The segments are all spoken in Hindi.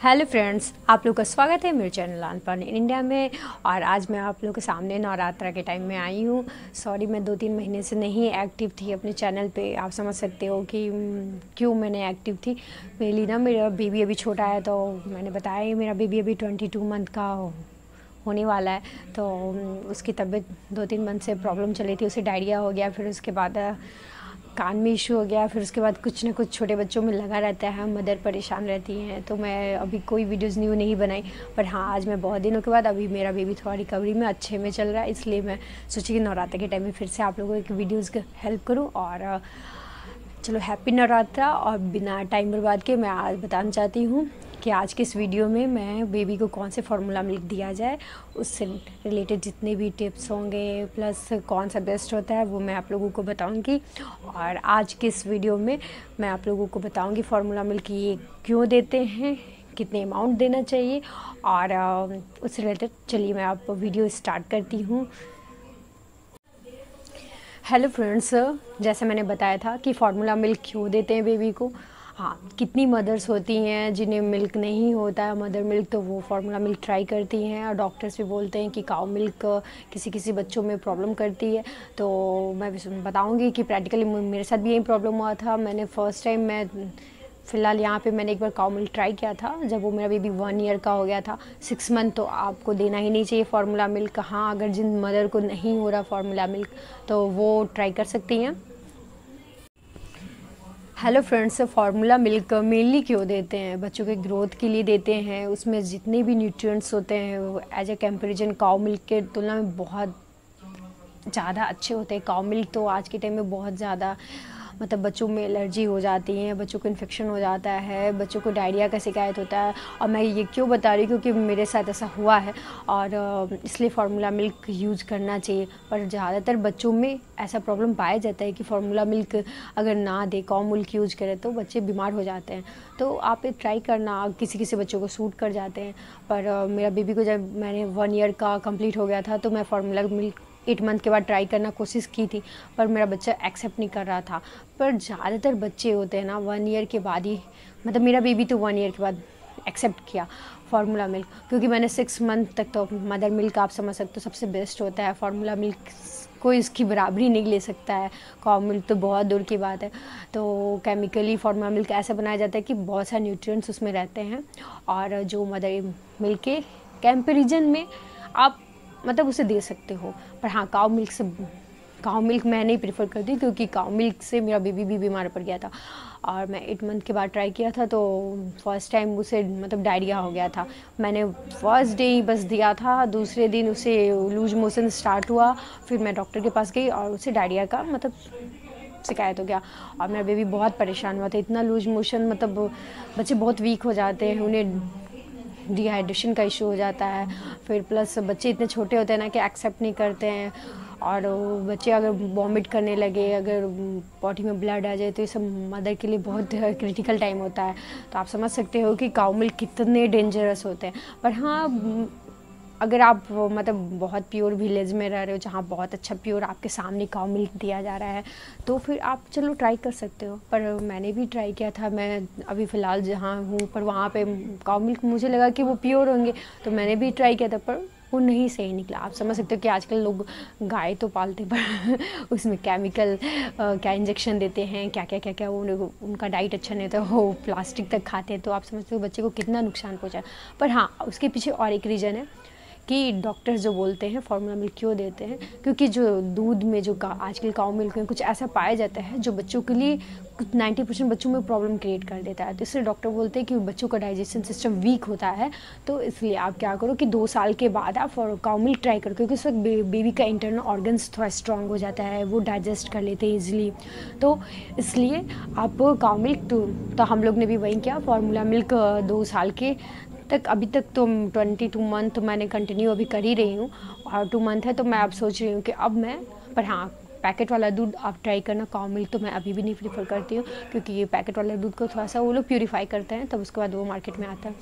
हेलो फ्रेंड्स, आप लोग का स्वागत है मेरे चैनल अनपढ़ इंडिया में। और आज मैं आप लोग के सामने नवरात्रा के टाइम में आई हूँ। सॉरी, मैं 2-3 महीने से नहीं एक्टिव थी अपने चैनल पे। आप समझ सकते हो कि क्यों मैंने एक्टिव थी। मेरी ना मेरा बेबी अभी छोटा है, तो मैंने बताया ही मेरा बेबी अभी 22 मंथ का होने वाला है। तो उसकी तबीयत 2-3 मंथ से प्रॉब्लम चली थी, उसे डायरिया हो गया, फिर उसके बाद कान में इशू हो गया, फिर उसके बाद कुछ ना कुछ छोटे बच्चों में लगा रहता है, मदर परेशान रहती हैं। तो मैं अभी कोई वीडियोज़ न्यू नहीं बनाई, पर हाँ आज मैं बहुत दिनों के बाद अभी मेरा बेबी थोड़ा रिकवरी में अच्छे में चल रहा है, इसलिए मैं सोची कि नवरात्रि के टाइम में फिर से आप लोगों को एक वीडियोज़ की हेल्प करूँ। और चलो हैप्पी नवरात्रा। और बिना टाइम बर्बाद के मैं आज बताना चाहती हूँ कि आज के इस वीडियो में मैं बेबी को कौन से फार्मूला मिल्क दिया जाए, उससे रिलेटेड जितने भी टिप्स होंगे प्लस कौन सा बेस्ट होता है वो मैं आप लोगों को बताऊंगी। और आज के इस वीडियो में मैं आप लोगों को बताऊंगी फार्मूला मिल्क ये क्यों देते हैं, कितने अमाउंट देना चाहिए, और उससे रिलेटेड चलिए मैं आप वीडियो स्टार्ट करती हूँ। हेलो फ्रेंड्स, जैसे मैंने बताया था कि फार्मूला मिल्क क्यों देते हैं बेबी को। हाँ, कितनी मदर्स होती हैं जिन्हें मिल्क नहीं होता है मदर मिल्क, तो वो फार्मूला मिल्क ट्राई करती हैं। और डॉक्टर्स भी बोलते हैं कि काऊ मिल्क किसी किसी बच्चों में प्रॉब्लम करती है। तो मैं बताऊंगी कि प्रैक्टिकली मेरे साथ भी यही प्रॉब्लम हुआ था। मैंने फ़र्स्ट टाइम फ़िलहाल यहाँ पे मैंने एक बार काऊ मिल्क ट्राई किया था जब वो मेरा बेबी 1 ईयर का हो गया था। 6 मंथ तो आपको देना ही नहीं चाहिए फार्मूला मिल्क। हाँ, अगर जिन मदर को नहीं हो रहा फार्मूला मिल्क तो वो ट्राई कर सकती हैं। Hello friends, formula milk mainly क्यों देते हैं? बच्चों के ग्रोथ के लिए देते हैं। उसमें जितने भी न्यूट्रिएंट्स होते हैं वो as a comparison cow milk के तुलना में बहुत ज़्यादा अच्छे होते हैं। काऊ मिल्क तो आज के टाइम में बहुत ज़्यादा मतलब बच्चों में एलर्जी हो जाती है, बच्चों को इन्फेक्शन हो जाता है, बच्चों को डायरिया का शिकायत होता है। और मैं ये क्यों बता रही हूँ क्योंकि मेरे साथ ऐसा हुआ है, और इसलिए फार्मूला मिल्क यूज़ करना चाहिए। पर ज़्यादातर बच्चों में ऐसा प्रॉब्लम पाया जाता है कि फार्मूला मिल्क अगर ना दे, काऊ मिल्क यूज़ करें तो बच्चे बीमार हो जाते हैं। तो आप ये ट्राई करना, किसी किसी बच्चों को सूट कर जाते हैं। पर मेरा बेबी को जब मैंने 1 ईयर का कंप्लीट हो गया था तो मैं फार्मूला मिल्क 8 मंथ के बाद ट्राई करना कोशिश की थी, पर मेरा बच्चा एक्सेप्ट नहीं कर रहा था। पर ज़्यादातर बच्चे होते हैं ना 1 ईयर के बाद ही, मतलब मेरा बेबी तो 1 ईयर के बाद एक्सेप्ट किया फार्मूला मिल्क, क्योंकि मैंने 6 मंथ तक तो मदर मिल्क आप समझ सकते हो सबसे बेस्ट होता है। फार्मूला मिल्क कोई इसकी बराबरी नहीं ले सकता है, काऊ मिल्क तो बहुत दूर की बात है। तो केमिकली फार्मूला मिल्क ऐसा बनाया जाता है कि बहुत सारे न्यूट्रिएंट्स उसमें रहते हैं, और जो मदर मिल्क के कंपैरिजन में आप मतलब उसे दे सकते हो। पर हाँ, काऊ मिल्क मैं नहीं प्रेफर करती, क्योंकि काऊ मिल्क से मेरा बेबी भी बीमार पड़ गया था। और मैं 8 मंथ के बाद ट्राई किया था तो फर्स्ट टाइम उसे मतलब डायरिया हो गया था। मैंने फर्स्ट डे ही बस दिया था, दूसरे दिन उसे लूज मोशन स्टार्ट हुआ। फिर मैं डॉक्टर के पास गई और उसे डायरिया का मतलब शिकायत हो गया, और मेरा बेबी बहुत परेशान हुआ था। इतना लूज मोशन, मतलब बच्चे बहुत वीक हो जाते हैं, उन्हें डिहाइड्रेशन का इशू हो जाता है। फिर प्लस बच्चे इतने छोटे होते हैं ना कि एक्सेप्ट नहीं करते हैं, और बच्चे अगर वॉमिट करने लगे, अगर बॉडी में ब्लड आ जाए तो ये सब मदर के लिए बहुत क्रिटिकल टाइम होता है। तो आप समझ सकते हो कि काऊ मिल्क कितने डेंजरस होते हैं। पर हाँ, अगर आप मतलब बहुत प्योर विलेज में रह रहे हो जहाँ बहुत अच्छा प्योर आपके सामने काऊ मिल्क दिया जा रहा है, तो फिर आप चलो ट्राई कर सकते हो। पर मैंने भी ट्राई किया था, मैं अभी फ़िलहाल जहाँ हूँ पर वहाँ पे काऊ मिल्क मुझे लगा कि वो प्योर होंगे, तो मैंने भी ट्राई किया था, पर वो नहीं सही निकला। आप समझ सकते हो कि आजकल लोग गाय तो पालते पर उसमें केमिकल क्या इंजेक्शन देते हैं, क्या क्या क्या क्या, वो उनका डाइट अच्छा नहीं होता, वो प्लास्टिक तक खाते हैं। तो आप समझते हो बच्चे को कितना नुकसान पहुँचा। पर हाँ, उसके पीछे और एक रीज़न है कि डॉक्टर्स जो बोलते हैं फार्मूला मिल्क क्यों देते हैं, क्योंकि जो दूध में जो आजकल काऊ मिल्क में कुछ ऐसा पाया जाता है जो बच्चों के लिए कुछ 90% बच्चों में प्रॉब्लम क्रिएट कर देता है। तो इसलिए डॉक्टर बोलते हैं कि बच्चों का डाइजेशन सिस्टम वीक होता है। तो इसलिए आप क्या करो कि 2 साल के बाद आप काऊ मिल्क ट्राई करो, क्योंकि उस वक्त बेबी का इंटरनल ऑर्गन्स थोड़ा स्ट्रांग हो जाता है, वो डाइजेस्ट कर लेते हैं ईजिली। तो इसलिए आप काऊ मिल्क तो हम लोग ने भी वही किया, फार्मूला मिल्क 2 साल के तक, अभी तक तो 22 मंथ मैंने कंटिन्यू अभी कर ही रही हूँ, और 2 मंथ है तो मैं अब सोच रही हूँ कि अब मैं, पर हाँ पैकेट वाला दूध आप ट्राई करना। काऊ मिल्क तो मैं अभी भी नहीं प्रेफर करती हूँ, क्योंकि ये पैकेट वाला दूध को थोड़ा सा वो लोग प्यूरीफाई करते हैं, तब उसके बाद वो मार्केट में आता है।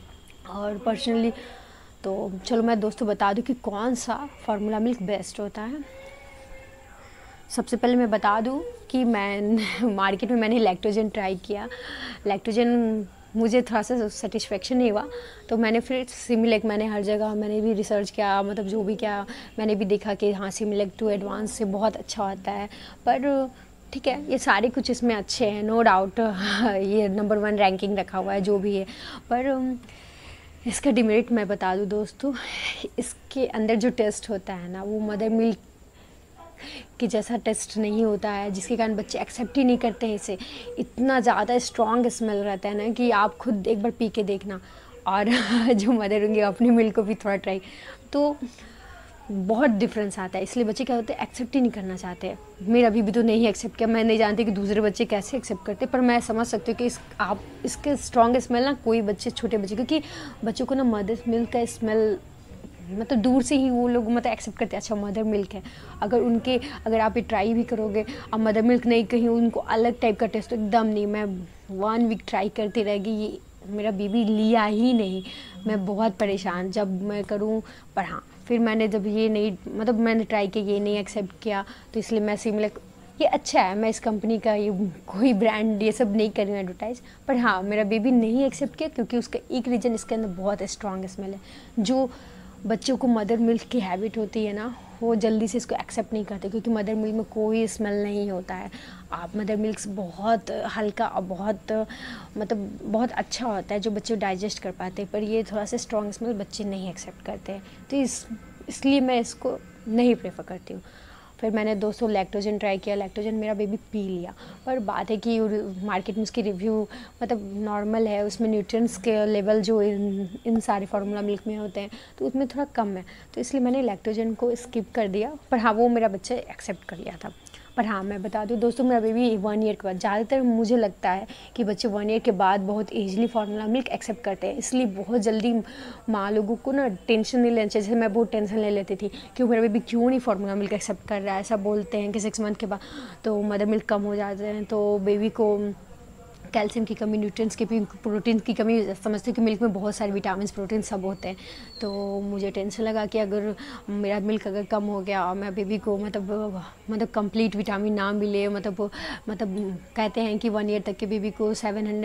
और पर्सनली तो चलो मैं दोस्तों बता दूँ कि कौन सा फार्मूला मिल्क बेस्ट होता है। सबसे पहले मैं बता दूँ कि मैं मार्केट में मैंने लैक्टोजन ट्राई किया। लैक्टोजन मुझे थोड़ा सा सेटिस्फेक्शन नहीं हुआ, तो मैंने फिर सिमिलैक, मैंने हर जगह मैंने भी रिसर्च किया, मतलब जो भी किया मैंने भी देखा कि हाँ सिमिलैक 2 एडवांस से बहुत अच्छा होता है। पर ठीक है, ये सारे कुछ इसमें अच्छे हैं, नो डाउट। ये नंबर 1 रैंकिंग रखा हुआ है जो भी है, पर इसका डिमेरिट मैं बता दूँ दोस्तों, इसके अंदर जो टेस्ट होता है ना वो मदर मिल्क कि जैसा टेस्ट नहीं होता है, जिसके कारण बच्चे एक्सेप्ट ही नहीं करते हैं इसे। इतना ज़्यादा स्ट्रॉन्ग स्मेल रहता है ना कि आप खुद एक बार पी के देखना, और जो मदर होंगे अपने मिल्क को भी थोड़ा ट्राई, तो बहुत डिफरेंस आता है। इसलिए बच्चे क्या होते हैं, एक्सेप्ट ही नहीं करना चाहते हैं। मेरा अभी भी तो नहीं एक्सेप्ट किया, मैं नहीं जानती कि दूसरे बच्चे कैसे एक्सेप्ट करते, पर मैं समझ सकती हूँ कि आप इसके स्ट्रॉन्ग स्मेल ना कोई बच्चे, छोटे बच्चे, क्योंकि बच्चों को ना मदर मिल्क का स्मेल मतलब दूर से ही वो लोग मतलब एक्सेप्ट करते हैं, अच्छा मदर मिल्क है। अगर आप ये ट्राई भी करोगे अब मदर मिल्क नहीं, कहीं उनको अलग टाइप का टेस्ट, एकदम नहीं। मैं 1 वीक ट्राई करती रहेगी, ये मेरा बेबी लिया ही नहीं। मैं बहुत परेशान जब मैं करूँ, पर हाँ फिर मैंने जब ये नहीं, मतलब मैंने ट्राई किया, ये नहीं एक्सेप्ट किया, तो इसलिए मैं सिमिलैक, ये अच्छा है, मैं इस कंपनी का ये कोई ब्रांड ये सब नहीं कर रही हूँ एडवर्टाइज़, पर हाँ मेरा बेबी नहीं एक्सेप्ट किया क्योंकि उसका एक रीज़न इसके अंदर बहुत स्ट्रॉन्ग स्मेल है। जो बच्चों को मदर मिल्क की हैबिट होती है ना, वो जल्दी से इसको एक्सेप्ट नहीं करते, क्योंकि मदर मिल्क में कोई स्मेल नहीं होता है। आप मदर मिल्क बहुत हल्का और बहुत मतलब बहुत अच्छा होता है जो बच्चे डाइजेस्ट कर पाते हैं, पर ये थोड़ा सा स्ट्रॉन्ग स्मेल बच्चे नहीं एक्सेप्ट करते हैं, तो इसलिए मैं इसको नहीं प्रेफर करती हूँ। फिर मैंने दोस्तों लैक्टोजन ट्राई किया, लैक्टोजन मेरा बेबी पी लिया, पर बात है कि मार्केट में उसकी रिव्यू मतलब नॉर्मल है, उसमें न्यूट्रिएंट्स के लेवल जो इन सारे फार्मूला मिल्क में होते हैं तो उसमें थोड़ा कम है, तो इसलिए मैंने लैक्टोजन को स्किप कर दिया। पर हाँ वो मेरा बच्चा एक्सेप्ट कर लिया था। पर हाँ मैं बता दूँ दोस्तों, मेरा बेबी 1 ईयर के बाद, ज़्यादातर मुझे लगता है कि बच्चे 1 ईयर के बाद बहुत ईजिली फार्मूला मिल्क एक्सेप्ट करते हैं, इसलिए बहुत जल्दी माँ लोगों को ना टेंशन नहीं लेना चाहिए। जैसे मैं बहुत टेंशन ले लेती थी कि मेरा बेबी क्यों नहीं फार्मूला मिल्क एक्सेप्ट कर रहा है। ऐसा बोलते हैं कि 6 मंथ के बाद तो मदर मिल्क कम हो जाते हैं, तो बेबी को कैल्शियम की कमी, न्यूट्रिएंट्स की, प्रोटीन की कमी, समझते हैं कि मिल्क में बहुत सारे विटामिन प्रोटीन सब होते हैं। तो मुझे टेंशन लगा कि अगर मेरा मिल्क अगर कम हो गया और मैं बेबी को मतलब कंप्लीट विटामिन ना मिले, मतलब कहते हैं कि 1 ईयर तक के बेबी को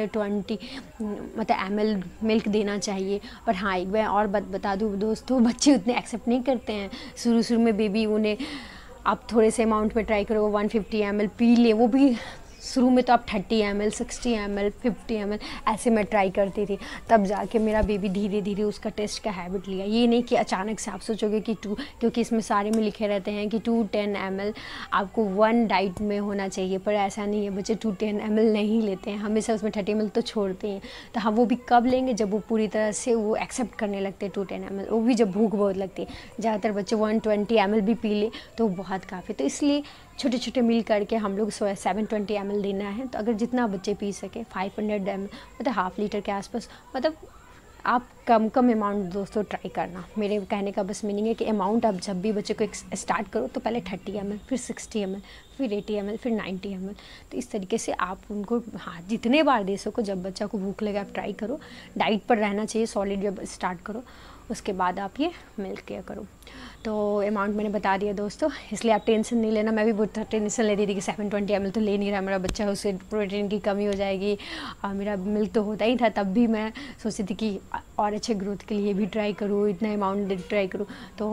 720 मतलब ml मिल्क देना चाहिए। पर हाँ एक बार और बता दूँ दोस्तों, बच्चे उतने एक्सेप्ट नहीं करते हैं। शुरू में बेबी उन्हें आप थोड़े से अमाउंट में ट्राई करो, 150 ml पी ले, वो भी शुरू में तो आप 30 ml, 60 ml, 50 ml ऐसे मैं ट्राई करती थी, तब जाके मेरा बेबी धीरे धीरे उसका टेस्ट का हैबिट लिया। ये नहीं कि अचानक से आप सोचोगे कि क्योंकि इसमें सारे में लिखे रहते हैं कि 210 ml आपको 1 डाइट में होना चाहिए, पर ऐसा नहीं है, बच्चे 210 ml नहीं लेते हैं, हमेशा उसमें 30 ml तो छोड़ते हैं। तो हाँ वो भी कब लेंगे, जब वो पूरी तरह से वो एक्सेप्ट करने लगते हैं 210 ml, वो भी जब भूख बहुत लगती है। ज़्यादातर बच्चे 120 ml भी पी ले तो बहुत काफ़ी, तो इसलिए छोटे छोटे मिल करके हम लोग 720 ml देना है। तो अगर जितना बच्चे पी सके 500 ml मतलब ½ लीटर के आसपास, मतलब आप कम अमाउंट दोस्तों ट्राई करना। मेरे कहने का बस मीनिंग है कि अमाउंट आप जब भी बच्चे को स्टार्ट करो तो पहले 30 ml, फिर 60 ml, फिर 80 ml, फिर 90 ml। तो इस तरीके से आप उनको हाँ जितने बार दे सको, जब बच्चा को भूख लगे आप ट्राई करो। डाइट पर रहना चाहिए सॉलिड जब स्टार्ट करो, उसके बाद आप ये मिल्क किया करो। तो अमाउंट मैंने बता दिया दोस्तों, इसलिए आप टेंशन नहीं लेना। मैं भी बहुत टेंशन ले रही थी कि 720 ml तो ले नहीं रहा मेरा बच्चा, उससे प्रोटीन की कमी हो जाएगी, और मेरा मिल्क तो होता ही था। तब भी मैं सोचती थी कि और अच्छे ग्रोथ के लिए भी ट्राई करूँ, इतना अमाउंट ट्राई करूँ।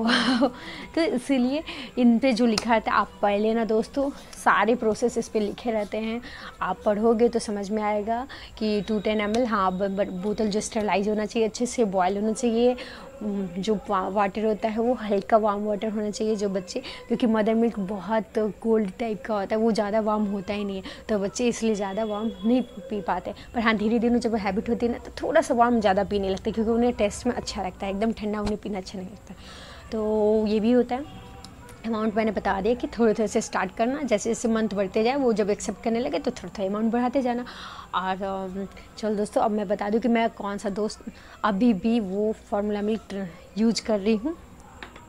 तो इसीलिए इन पे जो लिखा रहता है आप पढ़ लेना दोस्तों, सारे प्रोसेस इस पे लिखे रहते हैं, आप पढ़ोगे तो समझ में आएगा कि 210 ml हाँ बोतल जो स्टरलाइज होना चाहिए, अच्छे से बॉयल होना चाहिए, जो वाटर होता है वो हल्का वार्म वाटर होना चाहिए जो बच्चे, क्योंकि मदर मिल्क बहुत कोल्ड टाइप का होता है, वो ज़्यादा वार्म होता ही नहीं है, तो बच्चे इसलिए ज़्यादा वार्म नहीं पी पाते। पर हाँ धीरे धीरे जब हैबिट होती है ना तो थोड़ा सा वार्म ज़्यादा पीने लगता है, क्योंकि उन्हें टेस्ट में अच्छा लगता है, एकदम ठंडा उन्हें पीना अच्छा नहीं लगता। तो ये भी होता है। अमाउंट मैंने बता दिया कि थोड़े थोड़े से स्टार्ट करना, जैसे जैसे मंथ बढ़ते जाए वो जब एक्सेप्ट करने लगे तो थोड़ा थोड़ा अमाउंट बढ़ाते जाना। और चलो दोस्तों अब मैं बता दूं कि मैं कौन सा दोस्त अभी भी वो फार्मूला मिल्क यूज कर रही हूँ।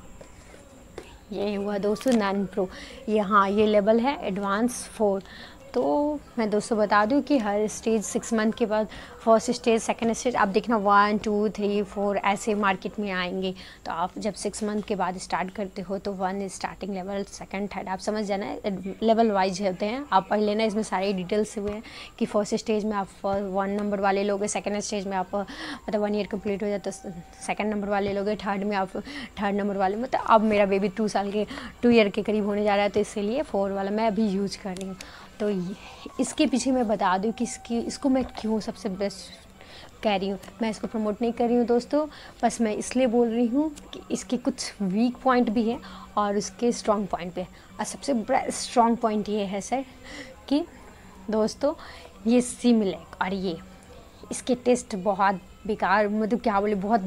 ये हुआ दोस्तों नैन प्रो, ये हाँ ये लेवल है एडवांस 4। तो मैं दोस्तों बता दूं कि हर स्टेज 6 मंथ के बाद फर्स्ट स्टेज, सेकंड स्टेज आप देखना 1 2 3 4 ऐसे मार्केट में आएंगे। तो आप जब 6 मंथ के बाद स्टार्ट करते हो तो 1 is starting level, second third आप समझ जाना, लेवल वाइज होते हैं। आप पढ़ लेना, इसमें सारे डिटेल्स हुए हैं कि फर्स्ट स्टेज में आप 1 नंबर वाले लोगे, सेकंड स्टेज में आप मतलब 1 ईयर कंप्लीट हो जाता है तो सेकंड नंबर वाले लोगे, थर्ड में आप थर्ड नंबर वाले। मतलब अब मेरा बेबी 2 साल के 2 ईयर के करीब होने जा रहा है तो इसीलिए 4 वाला मैं अभी यूज कर रही हूँ। तो इसके पीछे मैं बता दूँ कि इसको मैं क्यों सबसे बेस्ट कह रही हूँ। मैं इसको प्रमोट नहीं कर रही हूँ दोस्तों, बस मैं इसलिए बोल रही हूँ कि इसके कुछ वीक पॉइंट भी है और उसके स्ट्रॉन्ग पॉइंट भी है। और सबसे बड़ा स्ट्रॉन्ग पॉइंट ये है सर कि दोस्तों ये सिमिलैक और ये इसके टेस्ट बहुत बेकार, मतलब क्या बोले, बहुत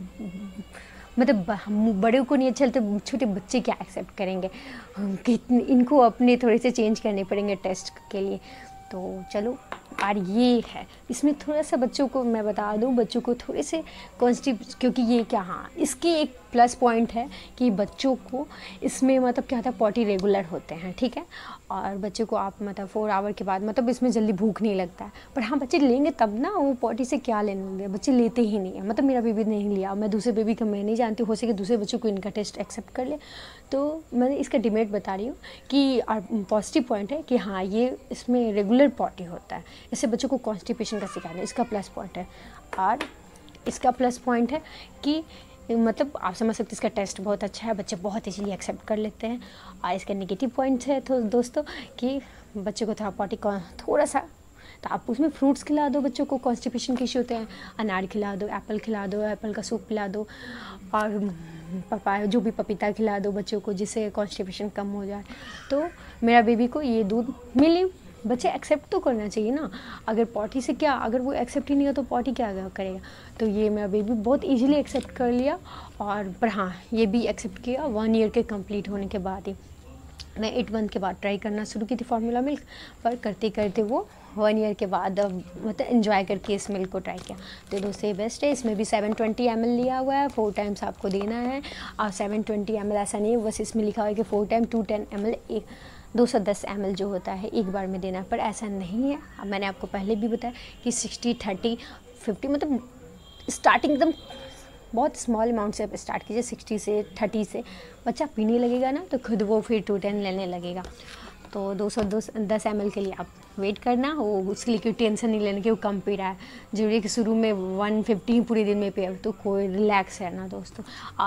मतलब बड़े को नहीं अच्छा लगता, छोटे बच्चे क्या एक्सेप्ट करेंगे कि इनको अपने थोड़े से चेंज करने पड़ेंगे टेस्ट के लिए। तो चलो, और ये है इसमें थोड़ा सा बच्चों को मैं बता दूं, बच्चों को थोड़े से क्योंकि ये क्या, हाँ इसकी एक प्लस पॉइंट है कि बच्चों को इसमें मतलब क्या होता है, पॉटी रेगुलर होते हैं, ठीक है। और बच्चे को आप मतलब 4 आवर के बाद मतलब इसमें जल्दी भूख नहीं लगता है। पर हाँ बच्चे लेंगे तब ना, वो पॉटी से क्या लेने, बच्चे लेते ही नहीं है। मतलब मेरा बेबी नहीं लिया, मैं दूसरे बेबी का मैं नहीं जानती, हो सके दूसरे बच्चों को इनका टेस्ट एक्सेप्ट कर ले। तो मैंने इसका डिमेरिट बता रही हूँ कि पॉजिटिव पॉइंट है कि हाँ ये इसमें रेगुलर पॉटी होता है, इससे बच्चों को कॉन्स्टिपेशन का शिकार नहीं, इसका प्लस पॉइंट है। और इसका प्लस पॉइंट है कि मतलब आप समझ सकते हैं इसका टेस्ट बहुत अच्छा है, बच्चे बहुत इजीली एक्सेप्ट कर लेते हैं। और इसका नेगेटिव पॉइंट है तो दोस्तों कि बच्चे को थोड़ा पॉटी का थोड़ा सा, तो आप उसमें फ्रूट्स खिला दो, बच्चों को कॉन्स्टिपेशन के इशू होते हैं, अनार खिला दो, एप्पल खिला दो, एप्पल का सूप पिला दो, और पपाया जो भी पपीता खिला दो बच्चों को, जिससे कॉन्स्टिपेशन कम हो जाए। तो मेरा बेबी को ये दूध मिले, बच्चे एक्सेप्ट तो करना चाहिए ना। अगर पॉटी से क्या, अगर वो एक्सेप्ट ही नहीं हो तो पॉटी क्या करेगा। तो ये मेरा बेबी बहुत इजीली एक्सेप्ट कर लिया। और पर हाँ ये भी एक्सेप्ट किया 1 ईयर के कंप्लीट होने के बाद ही। मैं 8 मंथ के बाद ट्राई करना शुरू की थी फार्मूला मिल्क, पर करते करते वो 1 ईयर के बाद मतलब एंजॉय करके इस मिल्क को ट्राई किया। तो दोस्तों ये बेस्ट है, इसमें भी 720 ml लिया हुआ है, 4 टाइम्स आपको देना है। और 720 ml ऐसा नहीं है, बस इसमें लिखा हुआ है कि 4 टाइम 210 ml 210 ml जो होता है एक बार में देना है, पर ऐसा नहीं है। अब मैंने आपको पहले भी बताया कि 60 30 50 मतलब स्टार्टिंग एकदम बहुत स्मॉल अमाउंट से आप स्टार्ट कीजिए, 60 से 30 से बच्चा पीने लगेगा ना तो खुद वो फिर 210 लेने लगेगा। तो 210 ml के लिए आप वेट करना, वो उसके लिए कोई टेंशन नहीं लेने कि वो कम पी रहा है। जरूरी कि शुरू में 150 पूरे दिन में पिए, तो कोई रिलैक्स है ना दोस्तों।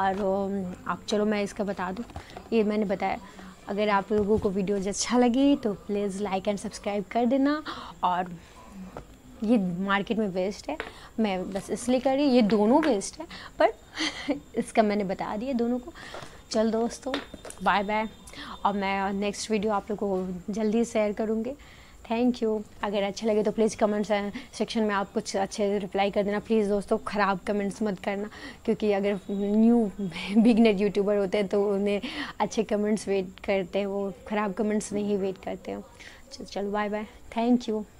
और आप चलो मैं इसका बता दूँ, ये मैंने बताया। अगर आप लोगों को वीडियो अच्छा लगी तो प्लीज़ लाइक एंड सब्सक्राइब कर देना। और ये मार्केट में बेस्ट है, मैं बस इसलिए कर रही हूँ, ये दोनों बेस्ट है, पर इसका मैंने बता दिया दोनों को। चल दोस्तों बाय बाय, और मैं नेक्स्ट वीडियो आप लोगों को जल्दी शेयर करूँगी। Thank you. अगर अच्छा लगे तो प्लीज़ कमेंट सेक्शन में आप कुछ अच्छे रिप्लाई कर देना प्लीज़ दोस्तों, ख़राब कमेंट्स मत करना, क्योंकि अगर न्यू बिगनर यूट्यूबर होते हैं तो उन्हें अच्छे कमेंट्स वेट करते हैं, वो ख़राब कमेंट्स नहीं वेट करते हैं। चलो बाय बाय, थैंक यू।